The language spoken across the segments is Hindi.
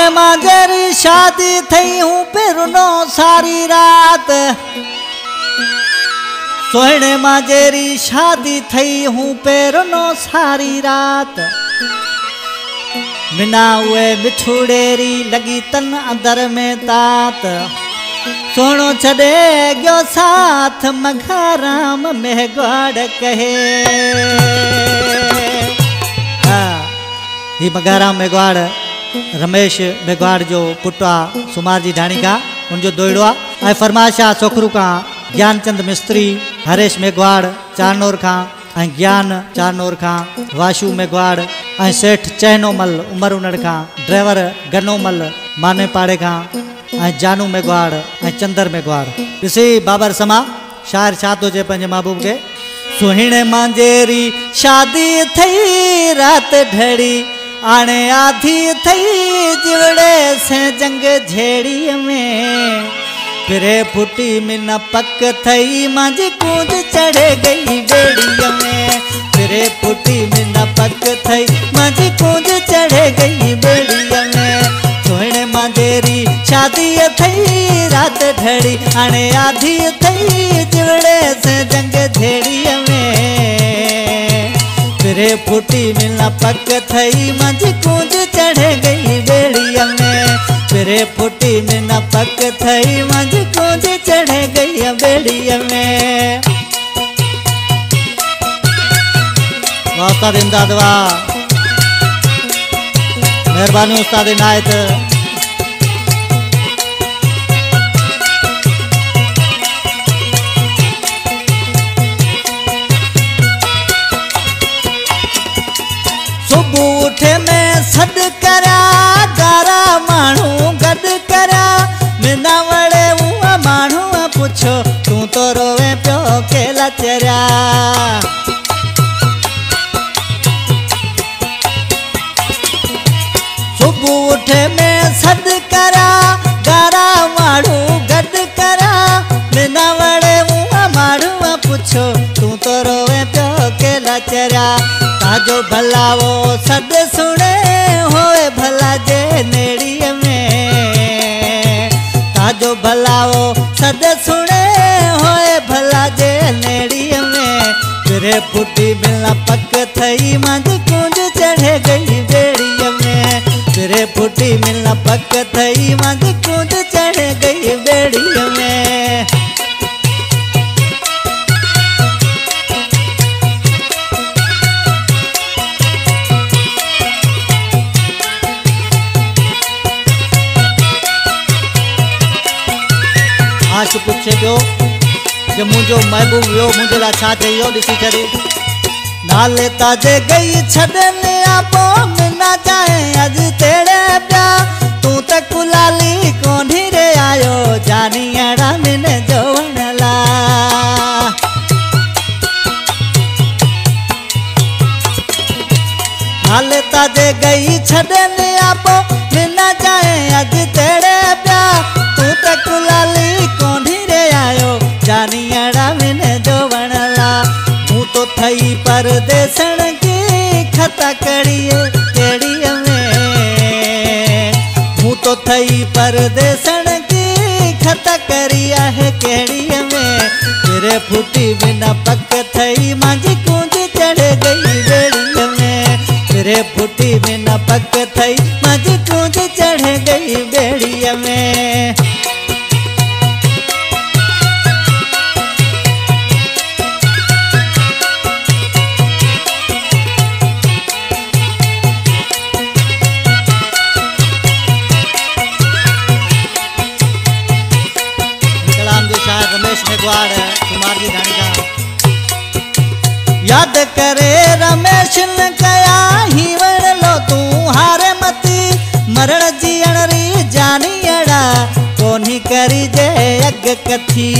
मांजेरी शादी थई हूँ पिरनो सारी रात। सोहणे मांजेरी शादी थई हूँ पिरनो सारी रात। बिना उए मिठुड़ेरी लगी तन अंदर में तात। सोनो छड़े गयो साथ मघाराम मेघवाड़ कहे। ही मघाराम मेघवाड़ रमेश मेघवाड़ जो पुटा सुमार जी ढाणी का उनजो दोड़ो आ फरमाशा छोकरू का ज्ञानचंद मिस्त्री हरेश मेघवाड़ चारनोर का ज्ञान चारनोर का वाशु मेघवाड़ सेठ चहनोमल उमर उनड़ का ड्राइवर गनोमल माने पाड़े का जानू मेघवाड़ चंदर मेघवाड़। इसी बाबर समा शायर छातो जे पंजे महबूब के। सुहिणे मांजेरी शादी थई रात ढड़ी आने आधी थई जिवड़े से जंग झेड़ी में। फिरे फुटी में न पक थई मांझी कूद चढ़े गई बेड़िया में। फिरे फुटी में न पक थई मांझी कूद चढ़े गई बेड़िया में। सोहणे मांजेरी शादी थई रात ढड़ी आने आधी थई जिवड़े से जंग झेड़िया में। फिरे फुटी में न पक थई मांझी कूद चढ़े गई बेड़िया में। फिरे फुटी में न पक थई मांझी कूद चढ़े गई बेड़िया में। वाह उस्ताद इमदाद वाह, मेहरबानी उस्ताद इनायत। सुबह उठे में सद करा गारा मानू गद करा। मिना वड़े उआ मानू पूछो तू तो रोवे प्यो केला चरा। सुबह उठे में सद करा गारा मानू गद करा। मिना वड़े उआ मानू पूछो तू तो रोवे प्यो केला चरा। ताजो भला वो सद सुने होए भला जे नेड़िया में। ताजो भला वो सद सुने होए भला जे नेड़िया में। फिरे फुटी मिलना पक थई मांझी कूंज चढ़े गई बेड़िया में। फिरे फुटी मिलना पक थई मांझी कूंज चढ़े गई बेड़िया में। आज पूछे पियो कि मुझो महबूब वियो मुझे ला छा चयो दिसी करे। नाले ताजे गई छडने आपो मिना जाए अज तेरे प्या। तू तक कुलाली कोंढी रे आयो जानी अड़ा मिने जोवनला। नाले ताजे गई छडने आपो मिना जाए अज तेरे प्या। तू तक कुलाली जानी अड़ा मिने जोवनला। हूँ तो थई परदेसण की खता कड़िए केड़िया में। हूँ तो थई परदेसण की खता करिया है केड़िया में। फिरे फुटी बिना पक थई मांझी कूंज चढ़े गई बेड़िया में। फिरे फुटी बिना पक थई मांझी कूंज चढ़े गई बेड़िया में। याद करे रमेश न कया ही वण लो तू हारे मती। मरण जीअण री जानी अड़ा कोनी करी जे अग कथी।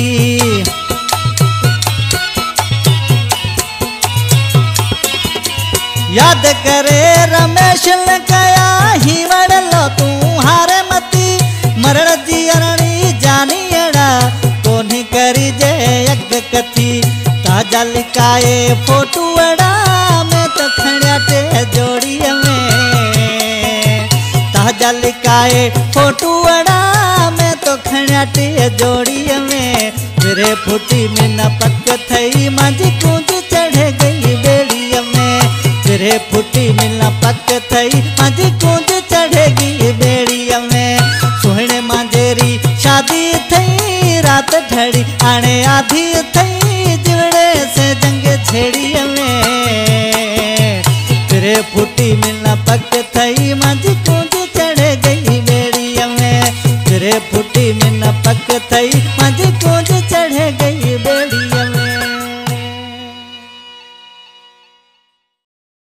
याद करे रमेश न कया ही वण लो तू हारे मती। मरण जीअण री जानी अड़ा कोनी करी जे अग कथी। ताजा लिकाए फोटू अड़ा में तो खड़ा टे जोड़िया में। राजा लिकाए फोटू अड़ा मैं तो खण्याटी जोड़ी में फिरे फूटी में न पक थई मांझी कूंज चढ़ गई बेड़ी में फिरे फूटी में न पक थई मांझी कूंज चढ़ गई बेड़ी में सुहिणे मांझेरी शादी थई रात ढड़ी आने आधी थई जिवड़े से जंग छेड़ी में फिरे फूटी में न पक थई मांझी कूंज चढ़ गई बेड़ी में फिरे फूटी में न पक थई मांझी कूंज